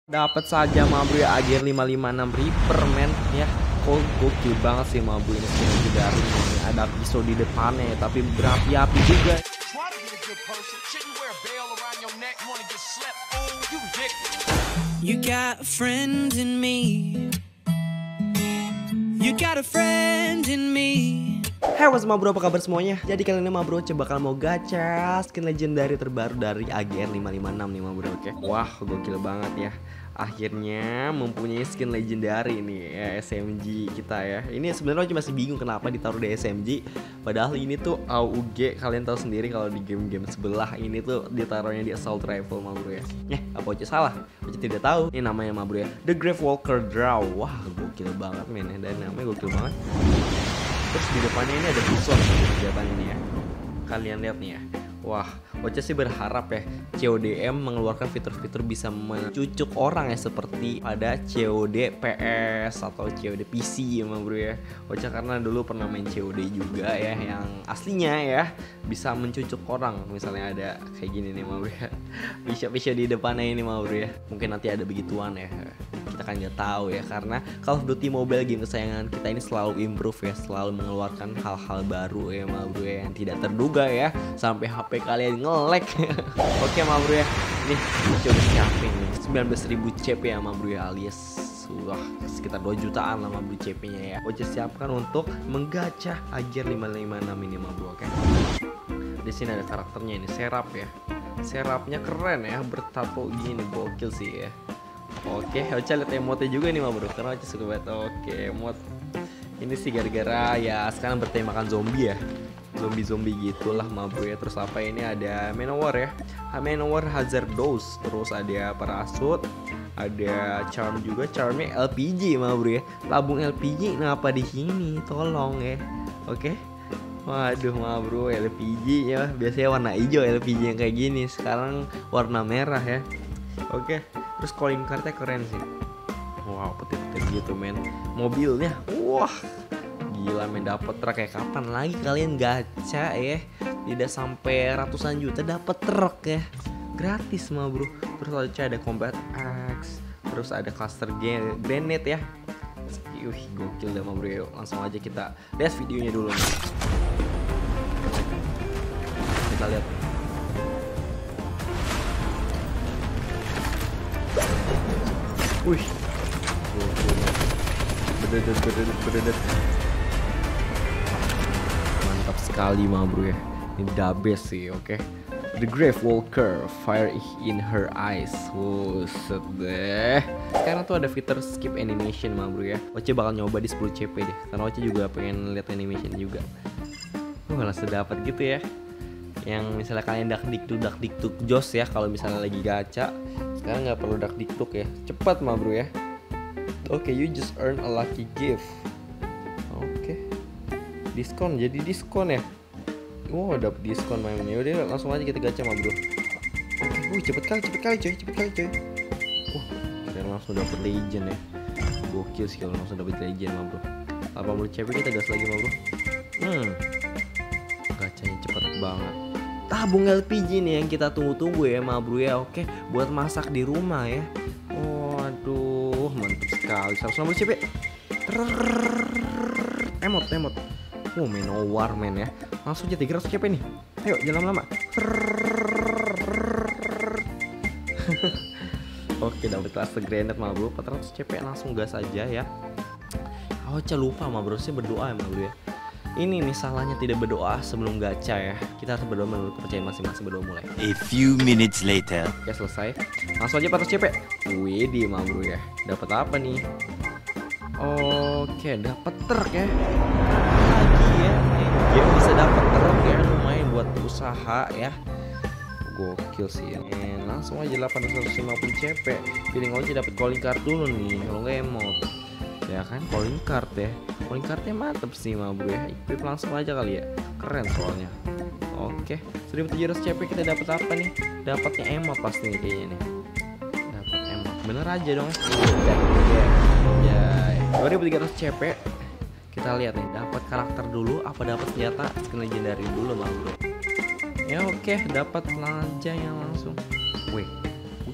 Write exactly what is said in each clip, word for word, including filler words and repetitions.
Dapat saja ma bro ya A G R lima lima enam Reaper men ya. Kok gokil banget sih ma bro ini skin legendary ini. Ada pisau di depannya tapi berapi-api juga. You got a friend in me. You got a friend in me. Hey what's up ma bro, apa kabar semuanya? Jadi kali ini ma bro coba bakal mau gacha skin legendary terbaru dari A G R lima lima enam nih ma bro, oke. Wah gokil banget ya. Akhirnya mempunyai skin legendary ini ya, S M G kita ya. Ini sebenarnya masih bingung kenapa ditaruh di S M G. Padahal ini tuh A U G, kalian tahu sendiri kalau di game-game sebelah ini tuh ditaruhnya di assault rifle ma bro ya. Eh apa Oce salah? Oce tidak tahu. Ini namanya ma bro ya, The Grave Walker Draw. Wah gokil banget men ya, dan namanya gokil banget. Terus di depannya ini ada pisau senjatanya nih ya. Kalian lihat nih ya. Wah, Oce sih berharap ya C O D M mengeluarkan fitur-fitur bisa mencucuk orang ya, seperti pada C O D P S atau C O D P C ya ma bro ya. Oce karena dulu pernah main C O D juga ya, yang aslinya ya bisa mencucuk orang. Misalnya ada kayak gini nih ma bro ya, pisau-pisau di depannya ini ma bro ya. Mungkin nanti ada begituan ya, kita kan nggak tahu ya, karena Call of Duty Mobile game kesayangan kita ini selalu improve ya, selalu mengeluarkan hal-hal baru ya ma bro ya, yang tidak terduga ya, sampai H P kalian nge-lag. Oke ma bro ya, nih coba siapin nih sembilan belas ribu C P ya ma bro ya, alias wah sekitar dua jutaan lah ma bro C P nya ya. Oce siapkan untuk menggacha A G R lima lima enam ini ma bro, oke. Di sini ada karakternya ini, serap ya. Serapnya keren ya, bertato gini, gokil sih ya. Oke, Oce lihat emotnya juga nih ma bro, karena Oce suka banget. Oke, emot ini sih gara-gara ya sekarang bertemakan zombie ya, zombie-zombie gitulah ma bro ya. Terus apa ini, ada Manowar ya, Manowar Hazardous. Terus ada parasut, ada charm juga, charmnya L P G ma bro ya. Labung L P G kenapa di sini, tolong ya. Oke. Waduh ma bro, L P G ya, biasanya warna hijau L P G yang kayak gini, sekarang warna merah ya. Oke. Terus calling cardnya keren sih. Wow, petir-petir gitu men. Mobilnya, wah gila men, dapet truk kayak kapan lagi kalian gacha ya. Tidak sampai ratusan juta dapet truk ya, gratis ma bro. Terus ada combat axe, terus ada cluster grenade ya. Wih gokil dah ma bro ya. Langsung aja kita lihat videonya dulu nih. Kita lihat. Wih, beredet beredet beredet, mantap sekali ma bro ya. Ini the best sih, oke. Okay. The Grave Walker, fire in her eyes. Wow, set deh. Sekarang tuh ada fitur skip animation ma bro ya. Oce bakal nyoba di sepuluh C P deh, karena Oce juga pengen lihat animation juga. Wah langsung dapat gitu ya. Yang misalnya kalian dak dikduk dak dikduk jos ya, kalau misalnya lagi gacha. Sekarang nggak perlu dak dikduk ya, cepat ma bro ya. Oke, okay, you just earn a lucky gift. Oke, okay. Diskon, jadi diskon ya. Wow, dapet diskon mainnya. Udah langsung aja kita gacha ma bro. Oke, okay. uh, cepet kali, cepet kali coy, cepet kali coy. Wah, uh, kita langsung dapet legend ya. Gokil sih kalau langsung dapet legend ma bro. delapan puluh C P kita gas lagi ma bro. Hmm, gachanya cepet banget. Tabung L P G nih yang kita tunggu-tunggu ya ma bro ya. Oke, buat masak di rumah ya. Waduh, mantap sekali. seratus enam puluh C P. Emot, emot. Oh, Manowar men ya. Langsung aja tiga ratus C P nih. Ayo, jangan lama. Oke, dapat cluster grenade ma bro. empat ratus C P, langsung gas aja ya. Oce lupa ma bro, sih berdoa ya ma bro ya. Ini nih salahnya tidak berdoa sebelum gacha ya. Kita harus berdoa menurut kepercayaan masing-masing. Berdoa mulai. A few minutes later. Oke selesai. Langsung aja empat ratus C P. Wih di ma bro ya. Dapat apa nih? Oke dapat truk ya. Lagi ya. Game bisa dapat truk ya. Lumayan buat usaha ya. Gokil sih ya. And langsung aja delapan ratus lima puluh C P. Feeling aja dapat calling card dulu nih. Kalau nggak emot. Ya kan calling card ya. Calling cardnya mantep sih ma bro ya. Equip langsung aja kali ya, keren soalnya. Oke, seribu tujuh ratus C P kita dapat apa nih? Dapatnya emot pasti nih kayaknya nih. Dapat emot, bener aja dong. Ya, dua ribu tiga ratus C P. Kita lihat nih, dapat karakter dulu apa dapat senjata skin legendary dulu ma bro. Ya oke, dapat aja yang langsung. Wih,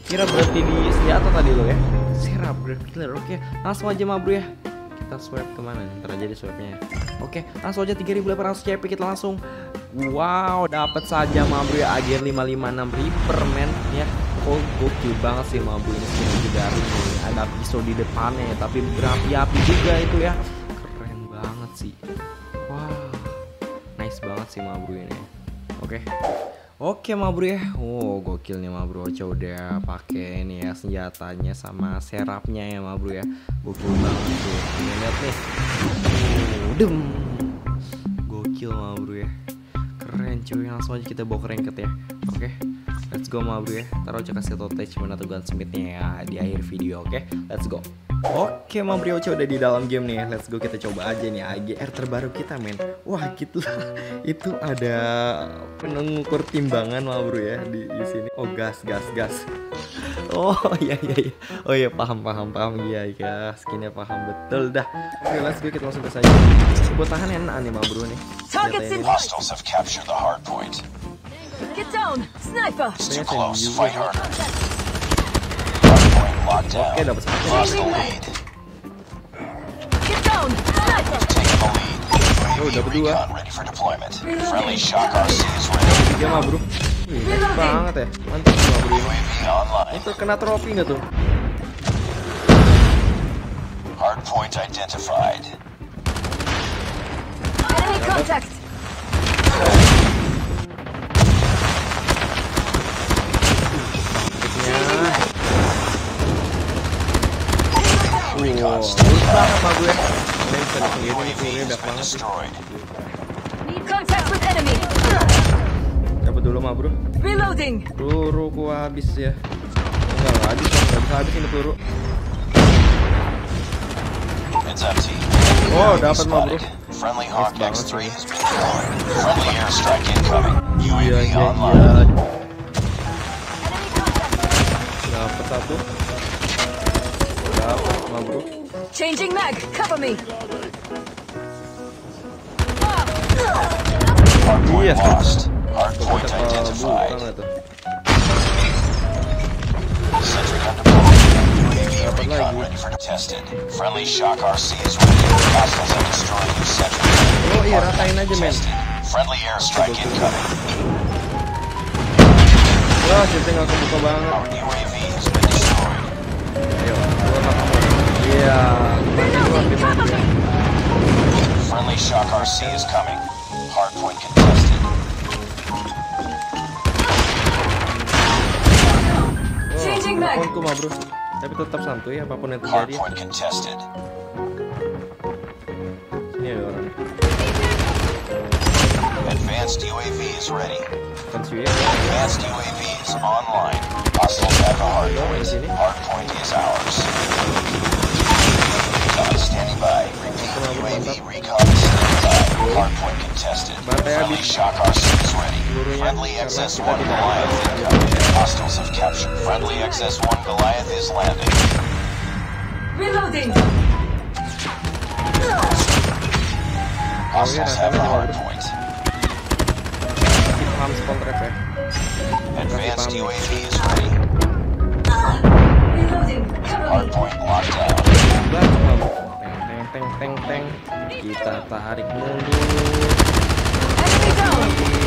kira berhenti di senjata tadi lo ya. Serap grab killer. Oke, langsung aja ma bro ya. Kita swipe kemana nih? Ntar aja di swipe-nya. Oke, langsung aja tiga ribu delapan ratus C P kita langsung. Wow, dapat saja ma bro ya A G R lima lima enam Reaper men ya. Oh, gokil banget sih ma bro ini skin legendary nih. Ada pisau di depannya ya, tapi berapi-api juga itu ya. Keren banget sih. Wow, nice banget sih ma bro ini. Oke. Oke ma bro ya. Oh, gokil nih ma bro. Coba udah pakai ini ya senjatanya sama serapnya ya ma bro ya. Gokil banget tuh. Ini lihat nih. Oh, dem. Gokil ma bro ya. Keren cuy, langsung aja kita bawa ke ranked ya. Oke, let's go ma bro ya. Taruh aja kasih attachment atau gunsmithnya ya di akhir video. Oke, let's go. Oke ma bro, udah di dalam game nih. Let's go, kita coba aja nih A G R terbaru kita men. Wah gitu lah. Itu ada pengukur timbangan ma bro ya di, di sini. Oh gas gas gas. Oh iya iya iya. Oh iya paham paham paham iya ya. Skinnya paham betul dah. Oke let's go, kita langsung ke saja. Buat tahan enak nih ma bro nih. Hostiles have captured the hard point. Get down, sniper. It's too close. Fight harder. Hard point locked down. Oke dapat satu. Lost the lead. Get down, sniper. Taking the lead. Oh dapat dua. Recon ready for deployment. Friendly shock R C is ready. Tiga ma bro. Wih nice banget ya. Mantap ma bro. U A V online. Itu kena trofi nggak tuh? Hard point identified. Enemy contact. Wow, lurus banget ma gue. Ini bisa disendiri U A nih, V turunnya has banyak been banget sih. destroyed. Need contact with enemy. Dapat dulu ma bro. Reloading. Peluru ku habis ya. Enggak nggak habis, nggak bisa habis ini peluru. It's empty. Oh dapat ma bro. Friendly Nice Hawk banget X three sih. has been deployed. Friendly airstrike incoming. U A Iya V iya online. iya. Enemy contact. Dapat satu. Dapat ma bro. Changing mag. Cover me. Hard point Iya. lost. Hard Tuh point kita ke bukan identified. nggak tuh? Sentry gun deployed. U A V Dapat recon lagi. ready for tested. Friendly shock R C is ready. Hostiles have destroyed your sentry. Oh iya ratain aja men. Tested. Friendly airstrike incoming. Wah kita nggak kebuka banget. Our U A V has been destroyed. Ayo, gua nggak mau. Iya, mana gua ambil ma bro ya. Friendly shock R C is coming. Hard point contested. Changing mag. Akunku ma bro. Tapi tetap santuy apapun yang Hard terjadi. point contested. Ini ada orang. Advanced U A V is ready. Kan sih ya. Advanced U A V is online. Hostiles have a hard Oh, point. di sini. Hard point is ours. Recon standing by. Repeat. Mantap, U A V mantap. recon standing by. Hard point contested. Bantai Friendly habis. shock R C is ready. Pelurunya Friendly karena X S kita one tidak Goliath tahu. incoming. Hostiles have captured. Friendly X S one Goliath is landing. Reloading. Hostiles have a hard point. Masih paham spawn trap ya. Advanced U A V is ready. Reloading. Cover Hard me. point locked down. Bang, bang. Teng teng teng teng. Kita tarik mundur. Enemy down.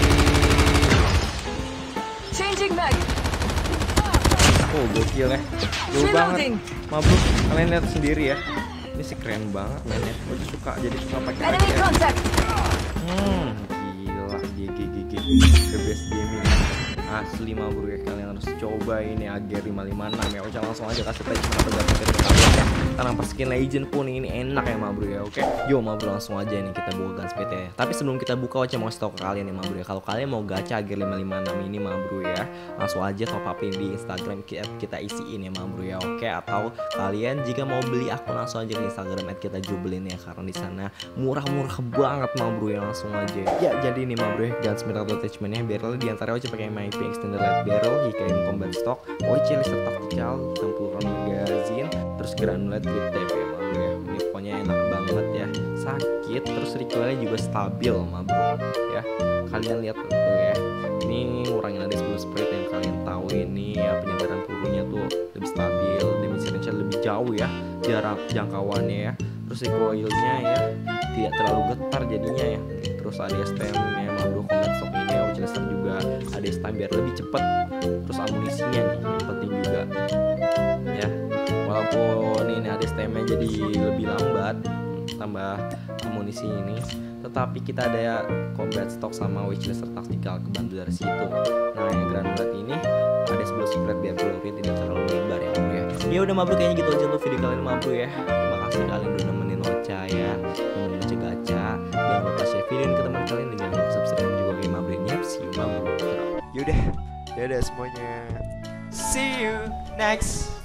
Changing mag. Oh gokil ya. Jauh banget. Reloading. Ma bro, kalian lihat sendiri ya. Ini sih keren banget mainnya. Gue tuh suka jadi suka pakai A G Enemy R. contact. Hmm, gila, G G G G, the best game ini. Asli ma bro ya, kalian harus coba ini A G R lima lima enam ya. Oke langsung aja kasih tag kenapa gak kasih tag kalian ya. Karena per skin legend pun ini enak ya ma bro ya. Oke, yo ma bro langsung aja nih kita buka gunsmith ya. Tapi sebelum kita buka, Oce mau stok ke kalian nih ma bro ya. Kalau kalian mau gacha A G R lima lima enam ini ma bro ya, langsung aja top upin di Instagram kita, kita isiin ya ma bro ya. Oke, atau kalian jika mau beli akun langsung aja ke Instagram at kita jubelin ya, karena di sana murah-murah banget ma bro ya. Langsung aja ya. Jadi ini ma bro ya, gunsmith atau attachmentnya barrel diantara Oce pakai M I P extended light barrel, H K M combat stock, Oce lister tactical, enam puluh round magazine, terus granulate grip tape ya ma bro ya. Ini pokoknya enak banget ya, sakit terus recoilnya juga stabil ma bro ya. Kalian lihat tuh ya, ini ngurangin ada sepuluh spread yang kalian tahu ini ya, penyebaran pelurunya tuh lebih stabil, damage range lebih jauh ya, jarak jangkauannya ya, terus recoilnya ya tidak terlalu getar jadinya ya. Terus ada stamina Mabro Combat Stock ini ya, Witchlister juga ada stam biar lebih cepet. Terus amunisinya nih yang penting juga ya, walaupun ini ada stamina jadi lebih lambat tambah amunisi ini, tetapi kita ada ya combat stock sama Witchlister tactical kebantu dari situ. Nah yang granulat ini ada sepuluh spread biar pelurunya tidak terlalu lebar ya Mabro ya. Ya udah Mabro, kayaknya gitu aja untuk video kalian Mabro ya. Terima kasih kalian udah nemenin Ocha ya, nemenin Ocha gacha. Jangan lupa share video ini ke teman kalian dan jangan lupa subscribe juga ke Mabro ini. See you Mabro. Yaudah, dadah semuanya. See you next